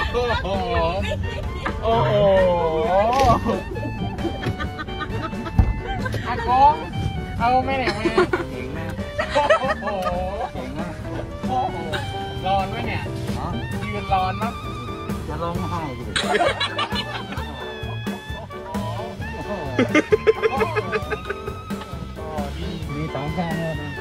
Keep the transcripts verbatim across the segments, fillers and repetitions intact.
โอ้โหโอ้โหอากงเอาแม่ไหนมาเก่งมากโอ้โหเก่งมากโอ้โหร้อนไหมเนี่ยยืนร้อนมั้งจะร้องไห้ดิมีสองข้างเลยนะ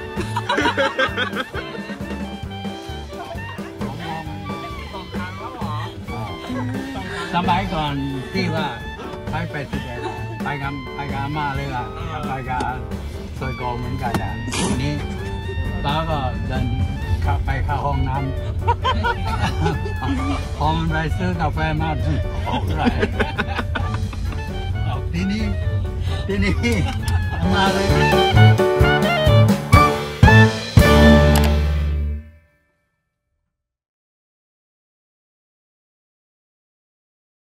สมัยก่อนที่ว่าไปไปสิบเอ็ดไปกับไปกับอาม่าเลยล่ะไปกับซอยกองเหมือนกันอ่ะทีนี้ป้าก็เดินเข้าไปเข้าห้องน้ำพอมันไปซื้อกาแฟมาออกไรทีนี้ทีนี้มาเลย